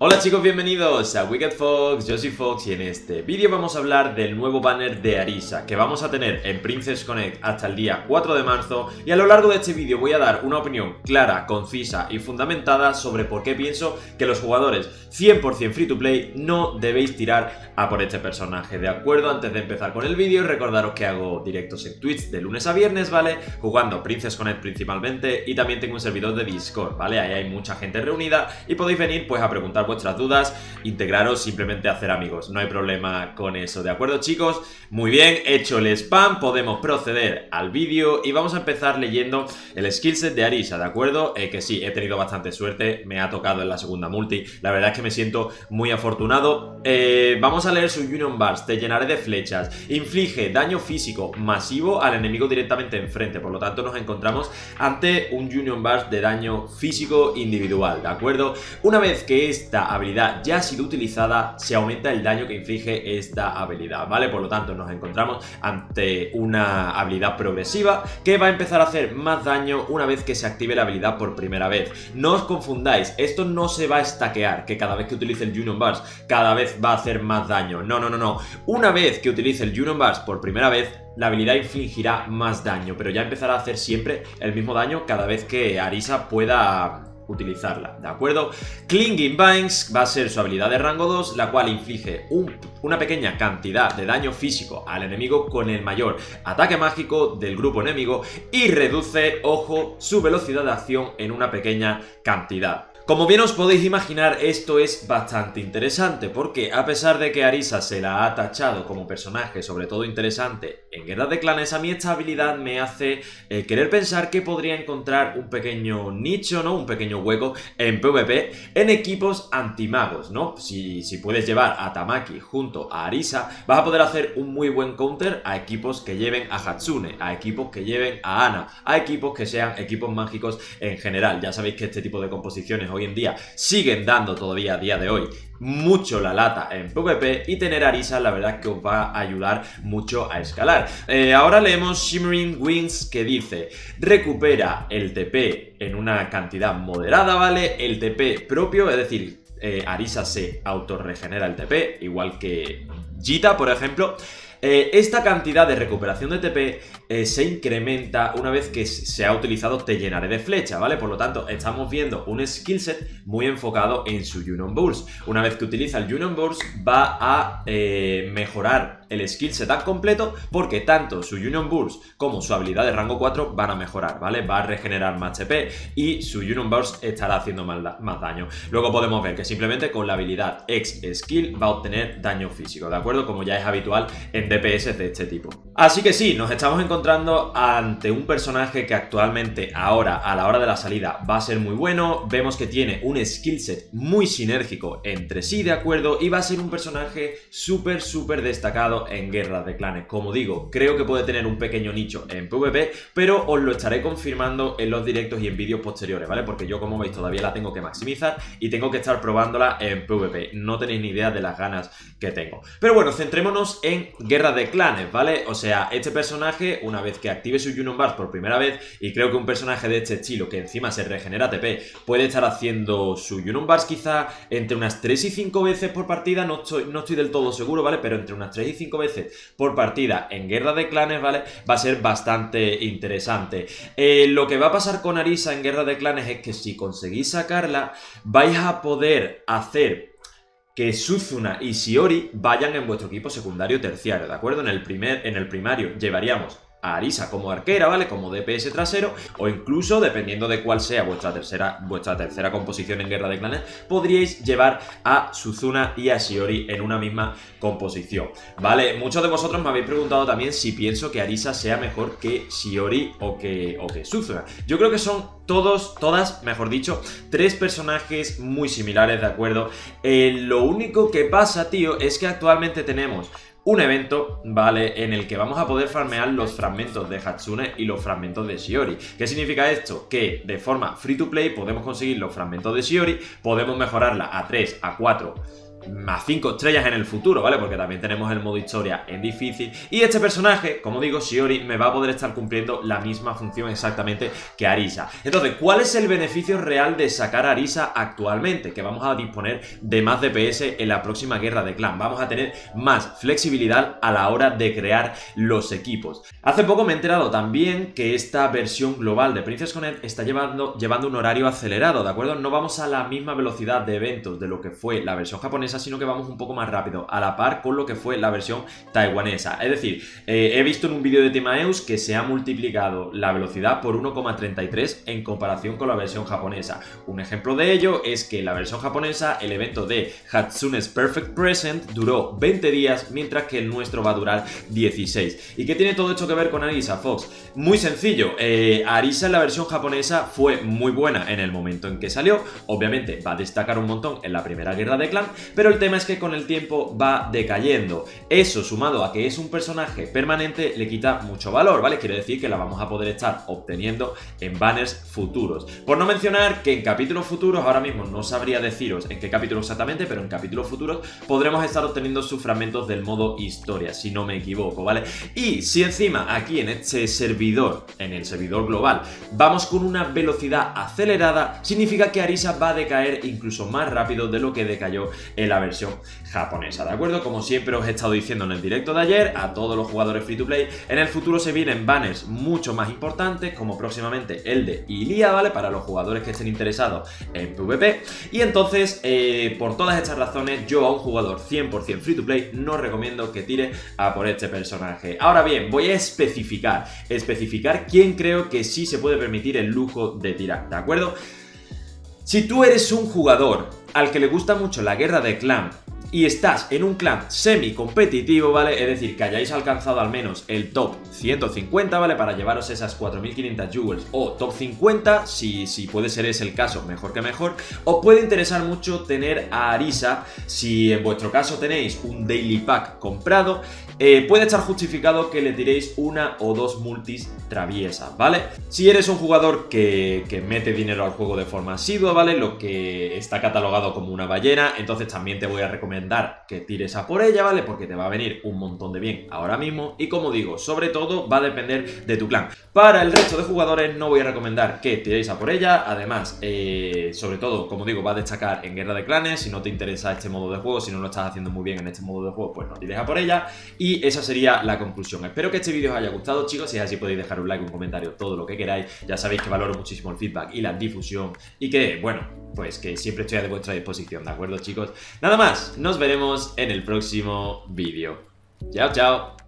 Hola chicos, bienvenidos a Wicked Fox, yo soy Fox y en este vídeo vamos a hablar del nuevo banner de Arisa que vamos a tener en Princess Connect hasta el día 4 de marzo y a lo largo de este vídeo voy a dar una opinión clara, concisa y fundamentada sobre por qué pienso que los jugadores 100% free to play no debéis tirar a por este personaje, ¿de acuerdo? Antes de empezar con el vídeo, recordaros que hago directos en Twitch de lunes a viernes, ¿vale? Jugando Princess Connect principalmente y también tengo un servidor de Discord, ¿vale? Ahí hay mucha gente reunida y podéis venir pues a preguntar vuestras dudas, integraros, simplemente a hacer amigos, no hay problema con eso, ¿de acuerdo chicos? Muy bien, hecho el spam, podemos proceder al vídeo y vamos a empezar leyendo el skillset de Arisa, ¿de acuerdo? Que sí, he tenido bastante suerte, me ha tocado en la segunda multi, la verdad es que me siento muy afortunado. Vamos a leer su Union Burst, te llenaré de flechas, inflige daño físico masivo al enemigo directamente enfrente, por lo tanto nos encontramos ante un Union Burst de daño físico individual, ¿de acuerdo? Una vez que esta habilidad ya ha sido utilizada, se aumenta el daño que inflige esta habilidad, ¿vale? Por lo tanto nos encontramos ante una habilidad progresiva que va a empezar a hacer más daño una vez que se active la habilidad por primera vez. No os confundáis, esto no se va a stackear, que cada vez que utilice el Union Burst cada vez va a hacer más daño, no. Una vez que utilice el Union Burst por primera vez, la habilidad infligirá más daño, pero ya empezará a hacer siempre el mismo daño cada vez que Arisa pueda utilizarla, ¿de acuerdo? Clinging Vines va a ser su habilidad de rango 2, la cual inflige una pequeña cantidad de daño físico al enemigo con el mayor ataque mágico del grupo enemigo y reduce, ojo, su velocidad de acción en una pequeña cantidad. Como bien os podéis imaginar, esto es bastante interesante porque a pesar de que Arisa se la ha tachado como personaje sobre todo interesante en Guerras de Clanes, a mí esta habilidad me hace querer pensar que podría encontrar un pequeño nicho, ¿no? Un pequeño hueco en PvP en equipos antimagos, ¿no? Si puedes llevar a Tamaki junto a Arisa, vas a poder hacer un muy buen counter a equipos que lleven a Hatsune, a equipos que lleven a Ana, a equipos que sean equipos mágicos en general. Ya sabéis que este tipo de composiciones hoy en día siguen dando todavía a día de hoy mucho la lata en PvP y tener Arisa la verdad es que os va a ayudar mucho a escalar. Ahora leemos Shimmering Wings que dice: recupera el TP en una cantidad moderada, ¿vale? El TP propio, es decir, Arisa se autorregenera el TP, igual que Jita, por ejemplo. Esta cantidad de recuperación de TP se incrementa una vez que se ha utilizado Te llenaré de flecha, ¿vale? Por lo tanto, estamos viendo un skillset muy enfocado en su Union Burst. Una vez que utiliza el Union Burst va a mejorar el skillset al completo porque tanto su Union Burst como su habilidad de rango 4 van a mejorar, ¿vale? Va a regenerar más TP y su Union Burst estará haciendo más daño. Luego podemos ver que simplemente con la habilidad X Skill va a obtener daño físico, ¿de acuerdo? Como ya es habitual en DPS de este tipo. Así que sí, nos estamos encontrando ante un personaje que actualmente ahora, a la hora de la salida, va a ser muy bueno. Vemos que tiene un skillset muy sinérgico entre sí, ¿de acuerdo? Y va a ser un personaje súper destacado en Guerras de Clanes. Como digo, creo que puede tener un pequeño nicho en PvP, pero os lo estaré confirmando en los directos y en vídeos posteriores, ¿vale? Porque yo, como veis, todavía la tengo que maximizar y tengo que estar probándola en PvP. No tenéis ni idea de las ganas que tengo. Pero bueno, centrémonos en Guerras de Clanes, ¿vale? O sea, este personaje, una vez que active su Union Burst por primera vez, y creo que un personaje de este estilo, que encima se regenera TP, puede estar haciendo su Union Burst quizá entre unas 3 y 5 veces por partida, no estoy del todo seguro, ¿vale? Pero entre unas 3 y 5 veces por partida en Guerras de Clanes, ¿vale? Va a ser bastante interesante. Lo que va a pasar con Arisa en Guerras de Clanes es que si conseguís sacarla, vais a poder hacer que Suzuna y Shiori vayan en vuestro equipo secundario terciario, ¿de acuerdo? En el primario llevaríamos a Arisa como arquera, ¿vale? Como DPS trasero, o incluso, dependiendo de cuál sea vuestra tercera composición en Guerra de Clanes, podríais llevar a Suzuna y a Shiori en una misma composición, ¿vale? Muchos de vosotros me habéis preguntado también si pienso que Arisa sea mejor que Shiori o que Suzuna. Yo creo que son todas, mejor dicho, tres personajes muy similares, ¿de acuerdo? Lo único que pasa, tío, es que actualmente tenemos un evento, ¿vale? En el que vamos a poder farmear los fragmentos de Hatsune y los fragmentos de Shiori. ¿Qué significa esto? Que de forma free to play podemos conseguir los fragmentos de Shiori, podemos mejorarla a 3, a 4 más 5 estrellas en el futuro, ¿vale? Porque también tenemos el modo historia en difícil. Y este personaje, como digo, Shiori, me va a poder estar cumpliendo la misma función exactamente que Arisa. Entonces, ¿cuál es el beneficio real de sacar a Arisa actualmente? Que vamos a disponer de más DPS en la próxima guerra de clan. Vamos a tener más flexibilidad a la hora de crear los equipos. Hace poco me he enterado también que esta versión global de Princess Connect está llevando un horario acelerado, ¿de acuerdo? No vamos a la misma velocidad de eventos de lo que fue la versión japonesa, sino que vamos un poco más rápido, a la par con lo que fue la versión taiwanesa. Es decir, he visto en un vídeo de Timaeus que se ha multiplicado la velocidad por 1,33 en comparación con la versión japonesa. Un ejemplo de ello es que en la versión japonesa el evento de Hatsune's Perfect Present duró 20 días, mientras que el nuestro va a durar 16. ¿Y qué tiene todo esto que ver con Arisa, Fox? Muy sencillo, Arisa en la versión japonesa fue muy buena en el momento en que salió, obviamente va a destacar un montón en la primera guerra de clan, pero el tema es que con el tiempo va decayendo. Eso, sumado a que es un personaje permanente, le quita mucho valor, ¿vale? Quiere decir que la vamos a poder estar obteniendo en banners futuros. Por no mencionar que en capítulos futuros, ahora mismo no sabría deciros en qué capítulo exactamente, pero en capítulos futuros podremos estar obteniendo sus fragmentos del modo historia, si no me equivoco, ¿vale? Y si encima aquí en este servidor, en el servidor global, vamos con una velocidad acelerada, significa que Arisa va a decaer incluso más rápido de lo que decayó en la versión japonesa, ¿de acuerdo? Como siempre os he estado diciendo en el directo de ayer, a todos los jugadores free to play, en el futuro se vienen banners mucho más importantes, como próximamente el de Ilia, ¿vale? Para los jugadores que estén interesados en PvP. Y entonces, por todas estas razones, yo a un jugador 100% free to play no recomiendo que tire a por este personaje. Ahora bien, voy a especificar quién creo que sí se puede permitir el lujo de tirar, ¿de acuerdo? Si tú eres un jugador al que le gusta mucho la guerra de clan y estás en un clan semi-competitivo, ¿vale? Es decir, que hayáis alcanzado al menos el top 150, ¿vale? Para llevaros esas 4500 jewels, o top 50, si puede ser ese el caso, mejor que mejor. Os puede interesar mucho tener a Arisa, si en vuestro caso tenéis un daily pack comprado, puede estar justificado que le tiréis una o dos multis traviesas, ¿vale? Si eres un jugador que mete dinero al juego de forma asidua, ¿vale? Lo que está catalogado como una ballena, entonces también te voy a recomendar que tires a por ella, ¿vale? Porque te va a venir un montón de bien ahora mismo y, como digo, sobre todo va a depender de tu clan. Para el resto de jugadores no voy a recomendar que tiréis a por ella, además, sobre todo, como digo, va a destacar en guerra de clanes. Si no te interesa este modo de juego, si no lo estás haciendo muy bien en este modo de juego, pues no tires a por ella. Y esa sería la conclusión. Espero que este vídeo os haya gustado, chicos. Si es así, podéis dejar un like, un comentario, todo lo que queráis. Ya sabéis que valoro muchísimo el feedback y la difusión y que, bueno, pues que siempre estoy a vuestra disposición, ¿de acuerdo, chicos? Nada más, nos veremos en el próximo vídeo. Chao, chao.